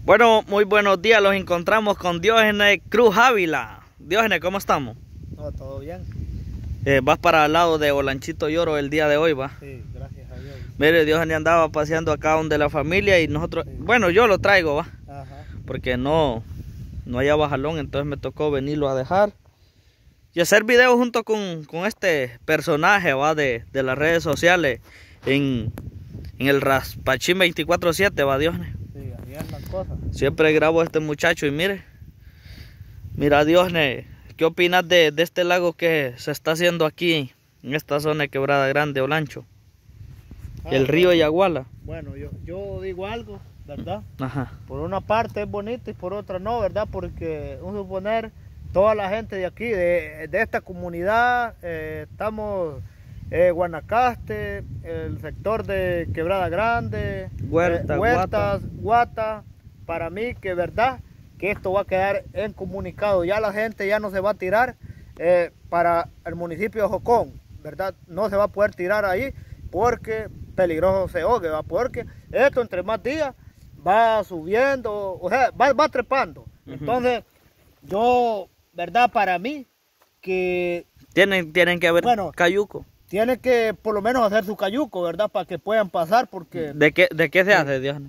Bueno, muy buenos días, los encontramos con Diógenes Cruz Ávila. Diógenes, ¿cómo estamos? No, todo bien. Vas para el lado de Olanchito Lloro el día de hoy, ¿va? Sí, gracias a Dios. Mire, Diógenes andaba paseando acá donde la familia y nosotros, Sí. bueno, yo lo traigo, ¿va? Ajá. Porque no hallaba jalón, entonces me tocó venirlo a dejar y hacer videos junto con este personaje, ¿va? De las redes sociales en el Raspachín 24/7, ¿va, Diógenes? Sí, así es la cosa. Siempre grabo a este muchacho y mira Diógenes, ¿qué opinas de este lago que se está haciendo aquí en esta zona de Quebrada Grande, Olancho? El río Yaguala. Bueno, yo digo algo, ¿verdad? Ajá. Por una parte es bonito y por otra no, ¿verdad? Porque, un suponer, toda la gente de aquí, de esta comunidad, estamos Guanacaste, el sector de Quebrada Grande, Huertas, Guata, para mí que verdad que esto va a quedar incomunicado, ya la gente ya no se va a tirar para el municipio de Jocón, ¿verdad? No se va a poder tirar ahí porque peligroso se ahogue, ¿va? Porque esto entre más días va subiendo, o sea, va trepando. Entonces, yo, ¿verdad? Para mí que Tienen que haber, bueno, cayuco. Tiene que por lo menos hacer su cayuco, ¿verdad? Para que puedan pasar porque... ¿De qué se hace, Diógenes?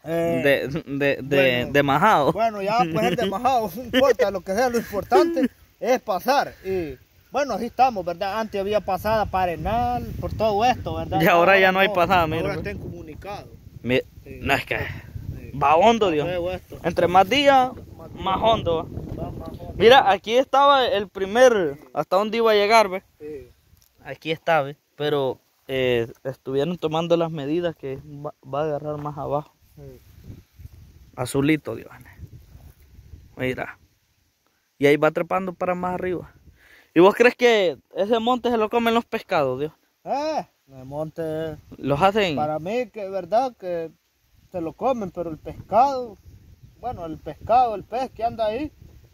De majado. Bueno, ya pues el de majado, no importa, lo que sea, lo importante es pasar. Y bueno, así estamos, ¿verdad? Antes había pasada para Arenal, por todo esto, ¿verdad? Y ahora ya no hay pasada, mira. Ahora están comunicados. Sí. No, es que va hondo, Dios. Entre más días, más hondo. Mira, aquí estaba el primer, hasta dónde iba a llegar, ¿ves? Sí. Aquí está, ¿ves? Pero estuvieron tomando las medidas que va a agarrar más abajo. Sí. Azulito, Diógenes. Mira. Y ahí va trepando para más arriba. ¿Y vos crees que ese monte se lo comen los pescados, Dios? El monte... Los hacen... Para mí que es verdad que se lo comen, pero el pescado, bueno, el pez que anda ahí,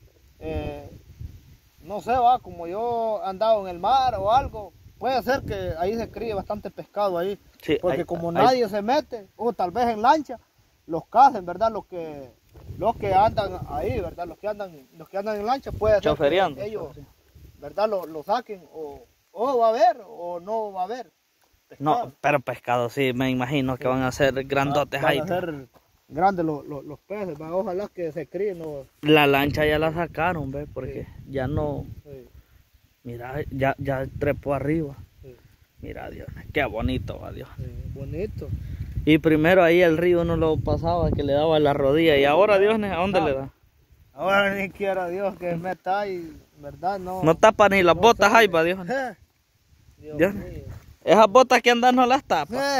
no sé, va, como yo he andado en el mar o algo, puede ser que ahí se críe bastante pescado ahí, sí, porque como nadie se mete, o tal vez en lancha, los cacen, ¿verdad? Los que andan ahí, ¿verdad? Los que andan en lancha, puede ser que ellos, ¿verdad? Lo saquen, o va a haber, o no va a haber pescado. No, pero pescado sí, me imagino que van a ser grandotes ahí. Van a ser grandes los peces, ¿va? Ojalá que se críen. La lancha ya la sacaron, ¿ves? Porque ya no... Sí. Mira, ya trepó arriba. Sí. Mira, Dios, qué bonito, va, Dios. Sí, bonito. Y primero ahí el río no lo pasaba, que le daba la rodilla. Y ahora, Dios, ¿a dónde le da? Ahora ni quiera Dios que me está ahí, ¿verdad? No tapa ni las botas ahí, va, Dios. Dios mío. Esas botas que andan no las tapa.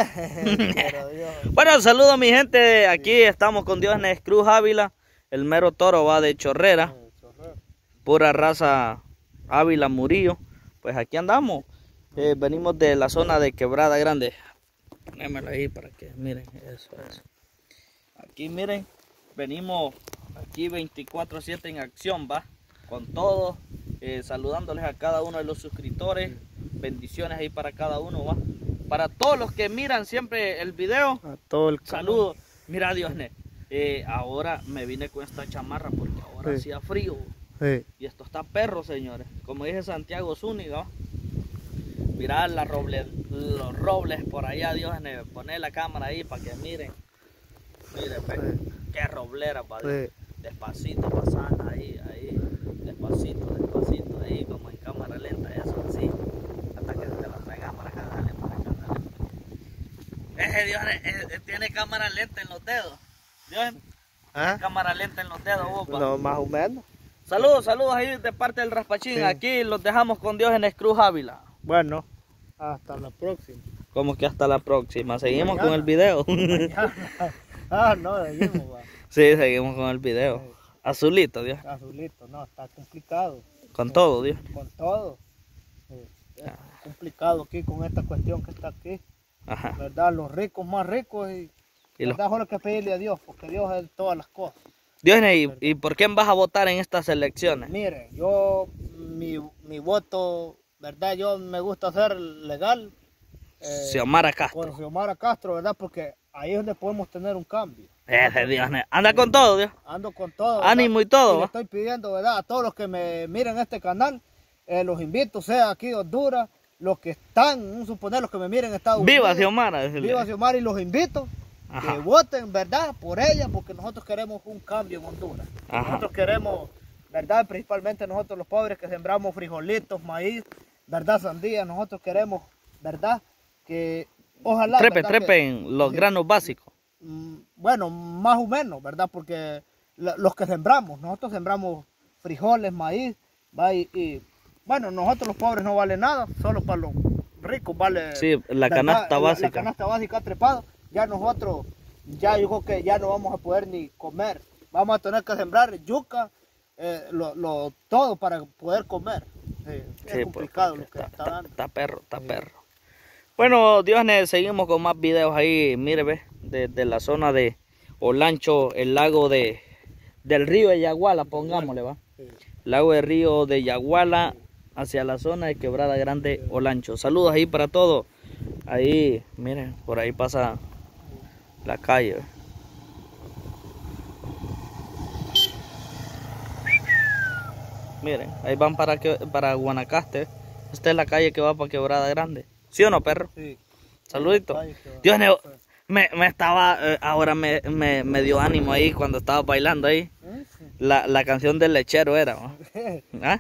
Bueno, saludos a mi gente. Aquí estamos con Diógenes Cruz Ávila. El mero toro va de Chorrera. Pura raza Ávila Murillo. Pues aquí andamos. Venimos de la zona de Quebrada Grande. Ponémelo ahí para que miren eso. Aquí miren, venimos aquí 24/7 en acción, va. Con todo, saludándoles a cada uno de los suscriptores. Bendiciones ahí para cada uno, va. Para todos los que miran siempre el video, a todo el saludo. Mira, Diógenes, ahora me vine con esta chamarra porque ahora hacía frío. Sí. Y esto está perro, señores. Como dice Santiago Zúñiga, ¿va? Mirá los robles por allá, Diógenes. Poné la cámara ahí para que miren. Miren, pues, qué roblera, padre. Despacito pasan ahí, despacito, ahí como en cámara lenta, eso así. Hasta que te la traiga para acá, dale, para acá, dale. Ese Diógenes tiene cámara lenta en los dedos. Diógenes, cámara lenta en los dedos, vos, pa. No, más o menos. Saludos ahí de parte del Raspachín. Sí. Aquí los dejamos con Diógenes Cruz Ávila. Bueno, hasta la próxima. Como que hasta la próxima. Seguimos con el video. No, seguimos, va. Sí, seguimos con el video. Sí. Azulito, Dios. Azulito, no, está complicado. Con todo, Dios. Con todo. Es complicado aquí con esta cuestión que está aquí. Ajá. ¿Verdad? Los ricos más ricos y ¿verdad? Solo que pedirle a Dios, porque Dios es todas las cosas. Dios, ¿y por quién vas a votar en estas elecciones? Mire, yo, mi voto, ¿verdad? Yo me gusta hacer legal. Xiomara Castro. Con Xiomara Castro, ¿verdad? Porque ahí es donde podemos tener un cambio. Ese Diosne, anda con todo, Dios. Ando con todo, ¿verdad? Ánimo y todo. Y le estoy pidiendo, ¿verdad? A todos los que me miren este canal, los invito, sea aquí de Honduras, los que están, suponer, los que me miren en Estados Unidos. Viva Xiomara. Viva Xiomara, y los invito que voten, ¿verdad? Por ella, porque nosotros queremos un cambio en Honduras. Nosotros queremos, ¿verdad? Principalmente nosotros los pobres que sembramos frijolitos, maíz, ¿verdad? Sandía, nosotros queremos, ¿verdad? Que ojalá... Trepen los granos básicos. Bueno, más o menos, ¿verdad? Porque los que sembramos, nosotros sembramos frijoles, maíz, ¿va? Y bueno, nosotros los pobres no vale nada, solo para los ricos vale... Sí, la canasta básica. La canasta básica trepada, ya nosotros, ya yo creo que ya no vamos a poder ni comer. Vamos a tener que sembrar yuca, todo para poder comer. Sí, es complicado pues, lo que está dando. Está perro. Bueno, Diosne, seguimos con más videos ahí, mire, ve, de la zona de Olancho, el lago del río de Yaguala, pongámosle, va. Lago del río de Yaguala, hacia la zona de Quebrada Grande, Olancho. Saludos ahí para todos. Ahí, miren, por ahí pasa la calle, ¿ve? Miren, ahí van para Guanacaste. Esta es la calle que va para Quebrada Grande. ¿Sí o no, perro? Sí. Saludito. Dios mío, me estaba, ahora me dio ánimo ahí cuando estaba bailando ahí. La canción del lechero era, ¿no? ¿Ah?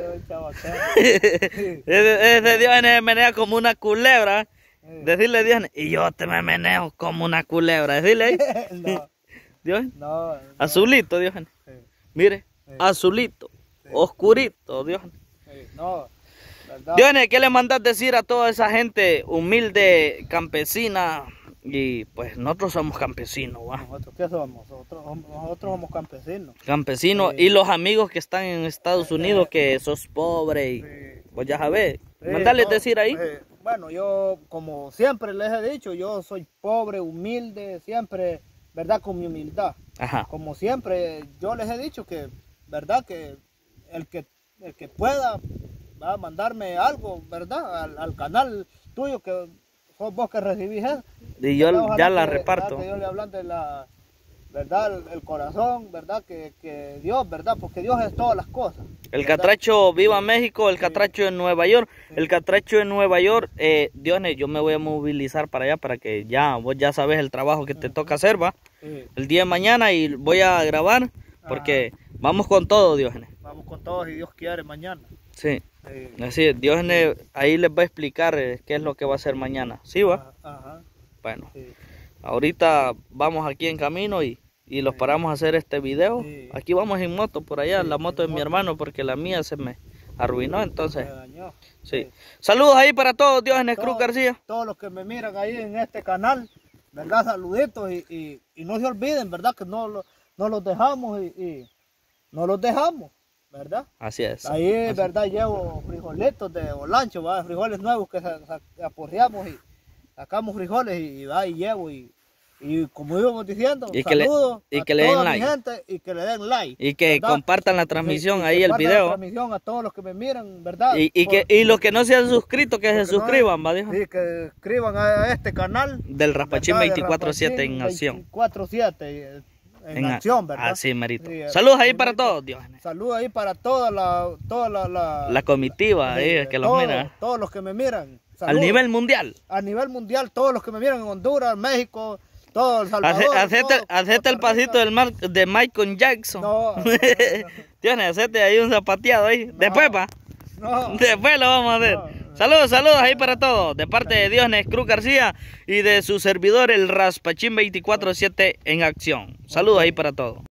Ese Dios me menea como una culebra. Decirle Dios, y yo te me meneo como una culebra. Decirle ahí. No. Dios. No. Azulito, Dios. Mire, azulito, oscurito, Dios. No. Dios, ¿qué le mandas decir a toda esa gente humilde, campesina? Y pues nosotros somos campesinos, ¿va? ¿Nosotros qué somos? Nosotros somos campesinos. Campesinos, y los amigos que están en Estados Unidos, que sos pobre, y pues ya sabes, mandales decir ahí. Bueno, yo como siempre les he dicho, yo soy pobre, humilde, siempre, ¿verdad? Con mi humildad. Ajá. Como siempre, yo les he dicho que, ¿verdad? Que el que pueda va a mandarme algo, ¿verdad? Al canal tuyo, que sos vos que recibís eso. Y yo ya la reparto. Que Dios le ablande la, ¿verdad? El corazón, ¿verdad? Que Dios, ¿verdad? Porque Dios es todas las cosas. El catracho, viva México, el catracho en Nueva York. El catracho en Nueva York, Dios, yo me voy a movilizar para allá para que ya, vos ya sabes el trabajo que te toca hacer, ¿va? El día de mañana, y voy a grabar, porque vamos con todo, Dios. Vamos con todo, si Dios quiere, mañana. Sí. Así es, Dios ahí les va a explicar qué es lo que va a hacer mañana. ¿Sí va? Bueno, ahorita vamos aquí en camino y los paramos a hacer este video. Aquí vamos en moto por allá, la moto de mi hermano, porque la mía se me arruinó, entonces. Sí. Saludos ahí para todos, Dios Cruz García. Todos los que me miran ahí en este canal, ¿verdad? Saluditos, y no se olviden, ¿verdad? Que no los dejamos y no los dejamos, ¿verdad? Así es. Ahí, ¿verdad? Llevo frijolitos de Olancho, ¿va? Frijoles nuevos que aporreamos y sacamos frijoles y llevo y como íbamos diciendo, saludos a toda mi gente, y que le den like. Y que compartan la transmisión ahí, el video. La transmisión a todos los que me miran, ¿verdad? Y los que no se han suscrito, que se suscriban, ¿va? Sí, que suscriban a este canal. Del Raspachín 24/7 en acción. 24/7 en acción, ¿verdad? Así, merito. Saludos ahí para todos, Dios. Saludos ahí para toda la comitiva ahí, que los mira. Todos los que me miran. Saludos. Al nivel mundial. A nivel mundial, todos los que me miran en Honduras, México, todo El Salvador. Hacete el pasito de Michael Jackson. No. Tienes, hacete ahí un zapateado ahí. No. Después, pa. No. Después lo vamos a hacer. No. Saludos ahí para todos. De parte de Dios Cruz García y de su servidor, el Raspachín 24/7 en acción. Saludos ahí para todos.